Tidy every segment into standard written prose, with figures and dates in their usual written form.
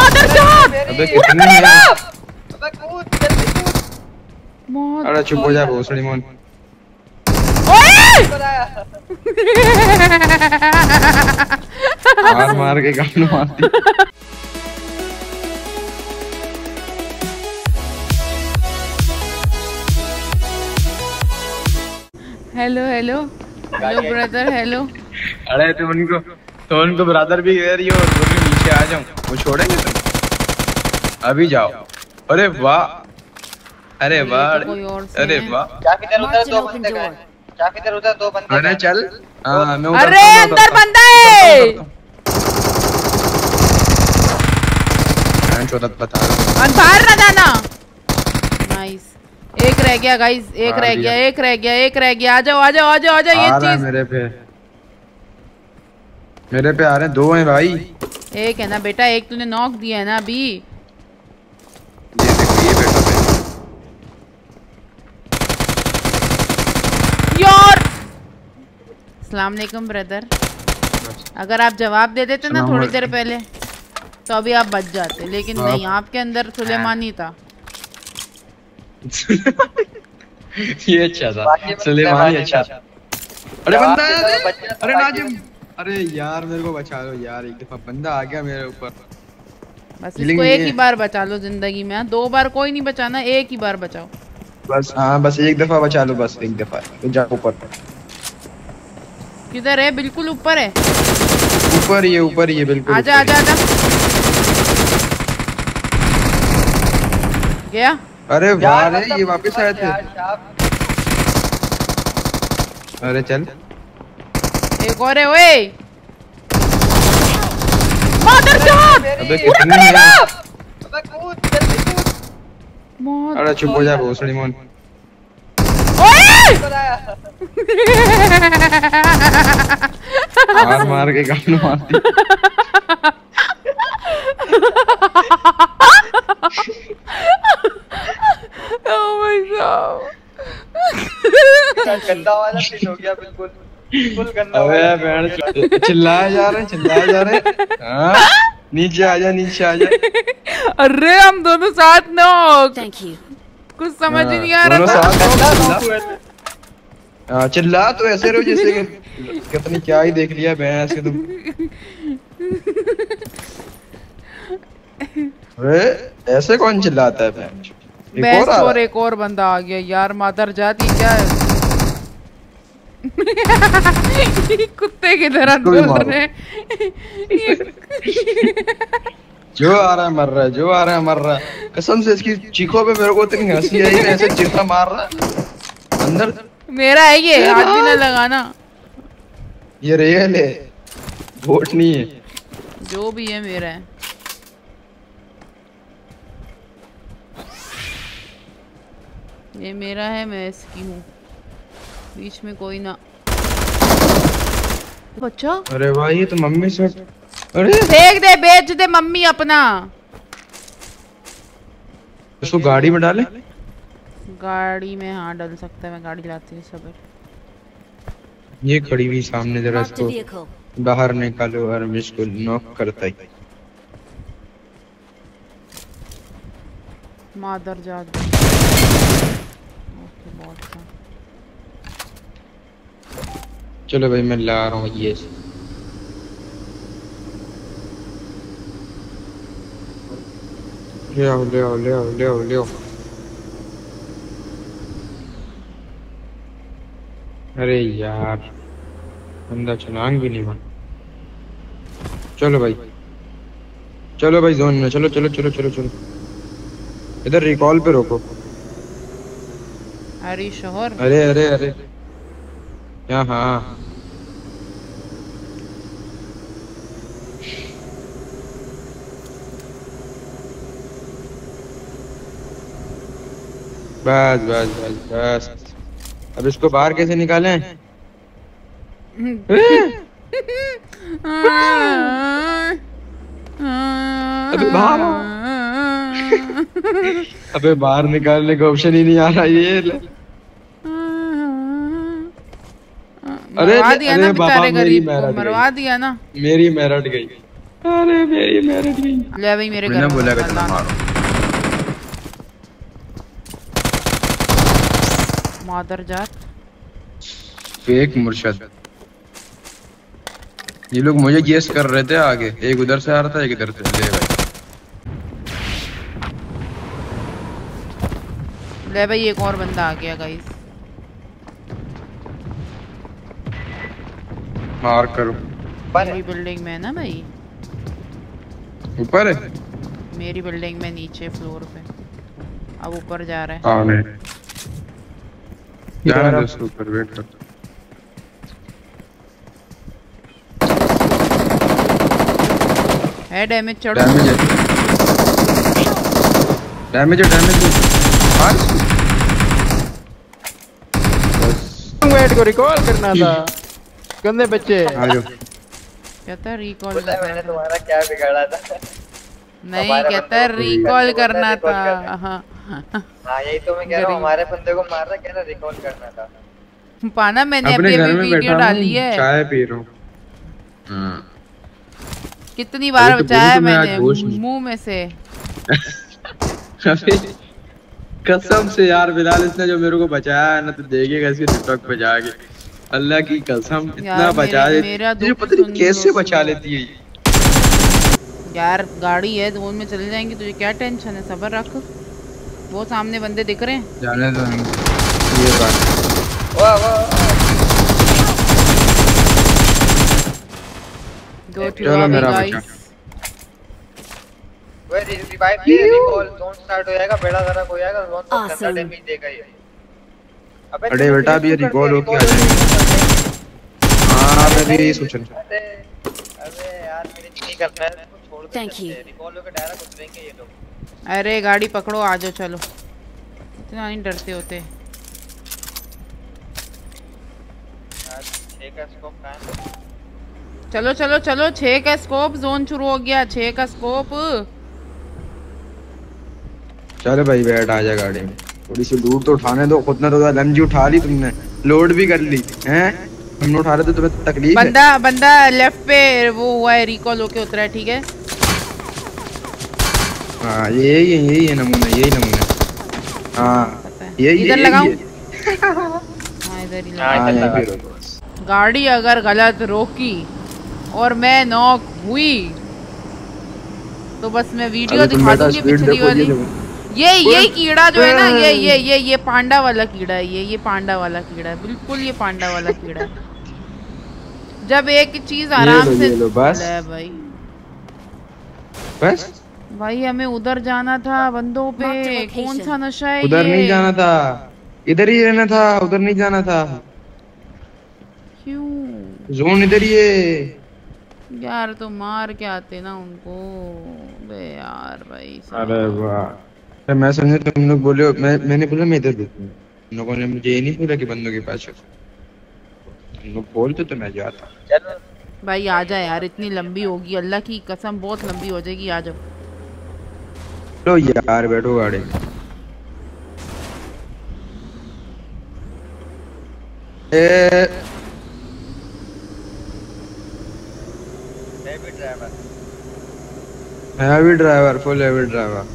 अबे कितनी है? अबे कूद जल्दी कूद। अरे चुप हो जा भोसड़ी मोन। मार मार के गानों मारती। Hello hello hello brother hello. अरे तो उनको ब्रदर भी कह रही हो और बोल के नीचे आ जाऊं, वो छोड़ेंगे तुम? अभी जाओ। अरे वाह, अरे वाह, अरे वाह। क्या किधर उधर दो बंदे गए, क्या किधर उधर दो बंदे। अरे चल, हाँ मैं अरे अंदर बंदा है। बता बाहर ना जाना। नाइस, एक रह गया गाइस, एक रह गया, एक रह गया, एक रह गया। आ जाओ आ जाओ आ जाओ आ जाओ। ये चीज मेरे पे आ रहे हैं, दो हैं भाई। एक है ना बेटा, एक तूने नॉक दिया है ना अभी। ये देखो ये बेटा पे यार। अस्सलाम वालेकुम ब्रदर। अगर आप जवाब दे देते ना थोड़ी देर पहले तो अभी आप बच जाते, लेकिन नहीं, आपके अंदर सुलेमानी था। ये अच्छा था, सुलेमानी अच्छा था। अरे बंदा आया, अरे नाजिम, अरे यार मेरे को बचा लो यार, एक दफा बंदा आ गया मेरे ऊपर। बस इसको एक ही बार बचा लो जिंदगी में, दो बार कोई नहीं बचाना, एक ही बार बचाओ बस। हाँ बस एक दफा बचा लो, बस एक दफा। तो जा ऊपर। किधर है? बिल्कुल ऊपर है, ऊपर ही है बिल्कुल। आजा आजा आजा। गया। अरे वाह रे, ये वापस आए थे। अरे चल, एक और है। ओए अबे कितनी है? अबे कूद जल्दी कूद। अरे चुप हो जा भोसड़ी मोन। मार मार के गानों मारती। गंदा वाला सीन हो गया, बिल्कुल बिल्कुल गंदा। अबे चिल्लाए जा रहे हैं। हाँ नीचे आ जा, नीचे आ जा। अरे हम दोनों साथ नॉक। Thank you. कुछ समझ ही नहीं आ रहा था। चिल्ला तो ऐसे रहो जैसे कितनी क्या ही देख लिया भैंस के तुम। अरे ऐसे कौन चिल्लाता है भैंस? एक और बंदा आ गया यार, मादर जाती क्या है। कुत्ते की तरह बोल रहे। जो आ रहा है मर रहा है, जो आ रहा है मर रहा है। कसम से इसकी चीखों पे मेरे को इतनी हंसी आई, ऐसे चिल्ला मार रहा अंदर। मेरा है ये, हाथ भी ना लगाना। ये रियल है, वोट नहीं है। जो भी है मेरा है। ये मेरा है, मैं इसकी हूँ। बीच में कोई ना। बच्चा, अरे भाई ये तो मम्मी से। अरे फेंक दे, बेच दे मम्मी अपना। इसको गाड़ी में डाले। गाड़ी में हाँ डाल सकता है, मैं गाड़ी लाती हूँ सब। ये खड़ी हुई सामने, जरा इसको बाहर निकालो और मैं इसको नॉक करता ही। मादर जात। चलो भाई मैं ला रहा हूँ ये। ले आओ ले आओ ले आओ ले आओ ले आओ। अरे यार बंदा चलांग भी नहीं बन। चलो भाई जोन में चलो चलो चलो चलो चलो। इधर रिकॉल पे रोको। अरे शोहर, अरे अरे अरे यहाँ। बस बस बस बस। अब इसको बाहर कैसे निकालें? अबे बाहर अबे बाहर निकालने का ऑप्शन ही नहीं आ रहा ये। अरे मरवा दिया ना बेचारे गरीब को, मरवा दिया ना। मेरी मेरठ गई। अरे मेरे भी ले भाई मेरे घर मैंने में बोला कि मत तुम लाना। मारो। मादर जात। फेक मुर्शद। ये लोग मुझे गेस कर रहे थे आगे, एक उधर से आ रहा था एक इधर से। ले भाई ले भाई एक और बंदा आ गया गाइस। मार करो। मेरी बिल्डिंग में है ना भाई, ऊपर है। मेरी बिल्डिंग में नीचे फ्लोर पे। अब ऊपर जा रहा है। हाँ नहीं जाने दो उसको, ऊपर वेट कर। है डैमेज चढ़ो। डैमेज है डैमेज है डैमेज है। मार इसको। वेट को रिकॉल करना था गंदे बच्चे। आ जाओ। कहता है रिकॉल। बोला मैंने तुम्हारा क्या बिगाड़ा था? नहीं हमारे कहता है बंदे को रिकॉल recall करना था। करना। हाँ हाँ यही तो मैं कह रहा हूँ, हमारे बंदे को मारना क्या ना, रिकॉल करना था। पाना मैंने अपने अभी घर अभी में वीडियो बैठा डाली हूँ, है। चाय पी रहा हूँ। कितनी बार अरे तो बचाया बोलो तो मैं आज मैंने होश नहीं। मुंह में से। अरे कसम से यार बिलाल, इसने जो मेरे को बचाया है ना, तो देखेगा इसके टिकटॉक पे जाके। अल्लाह की कसम इतना यार बचा देती मेरा है, दुख पता सुन नहीं कैसे लो बचा सुनो। लेती है ये। यार गाड़ी है, जोन में चले जाएंगे, तुझे क्या टेंशन है? सब्र रख। वो सामने बंदे दिख रहे हैं। जाने दो ये बात। वाह वाह दो चलो मेरा बचा। रिवाइव दे, रिकॉल जोन स्टार्ट हो जाएगा, बेड़ा गर्क हो जाएगा, जोन तो गंदा डैमेज देगा ये। अबे अरे बेटा अभी ये रिकॉल होके आ जाएंगे। हाँ मैं भी यही सोच रहा हूँ। अबे यार मेरे नहीं करना है, इसको छोड़ दे। रिकॉल होके डायरेक्ट उतरेंगे ये लोग। अरे गाड़ी पकड़ो, आ जाओ चलो। इतना नहीं डरते होते। यार 6 का स्कोप कहां है? चलो चलो चलो, 6 का स्कोप, जोन शुरू हो गया। 6 का स्कोप। चलो भाई बैठ, आ जा गाड़ी में। थोड़ी सी लूट तो उठाने दो, खुद ने तो लंजी उठा ली तुमने, लोड भी कर ली हैं। हम उठा रहे थे, तुम्हें तकलीफ है। बंदा लेफ्ट पे वो हुआ है, रिकॉल होके उतरा है। ठीक है हाँ यही है नमूना, यही नमूना। हाँ पता है। यही इधर यही लगाऊं? है। हाँ इधर ही हाँ, लगा। हाँ इधर यहीं लगा। पे रोको बस। गाड़ी अगर गलत रोकी और मैं नॉक हुई तो बस मैं वीडियो अभी तुम दिखा बेटा दूंगी स्पीड पिछली देखो, वाली। ये देखो। ये कीड़ा जो है ना, ये पांडा वाला कीड़ा है। ये पांडा वाला कीड़ा है, बिल्कुल ये पांडा वाला कीड़ा है। जब एक चीज आराम से ये लो बस। ले भाई। बस भाई हमें उधर जाना था बंदों पे। कौन सा नशा है उधर ये? नहीं जाना था, इधर ही रहना था, उधर नहीं जाना था। क्यों जोन इधर ही है। यार? तो मार के आते ना उनको बे यार भाई। अरे वाह, मैं समझा तुम लोग बोले, मैंने बोला मैं इधर देखूं। तुम लोगों ने मुझे ये नहीं बोला कि बंदों के पास चलो। तुम लोग बोलते तो मैं जाता। चलो भाई आ जा यार, इतनी लंबी होगी, अल्लाह की कसम बहुत लंबी हो जाएगी। आ जाओ। लो यार बैठो गाड़ी में। Heavy driver. Heavy driver, full heavy driver.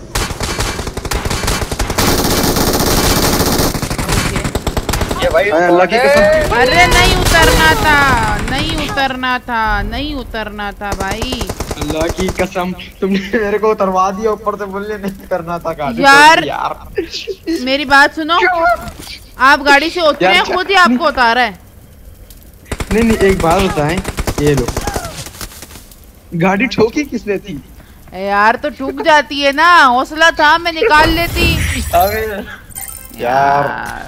ये भाई अल्लाह की कसम। अरे नहीं उतरना था, नहीं उतरना था, नहीं उतरना था भाई। अल्लाह की कसम, तुमने मेरे को उतरवा दिया, ऊपर से बोलने नहीं करना था गाड़ी। यार यार मेरी बात सुनो, आप गाड़ी से उतरे हैं, खुद ही आपको उतारा है। नहीं एक बात बताएं, ये लो गाड़ी ठोकी किसने थी? यार तो ठुक जाती है ना, हौसला था मैं निकाल लेती। यार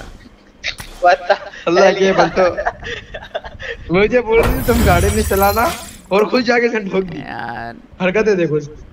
अल्लाह के बंदो, मुझे बोल रही थी तुम गाड़ी नहीं चलाना और खुद जाके ठोक दी। यार हरकतें देखो।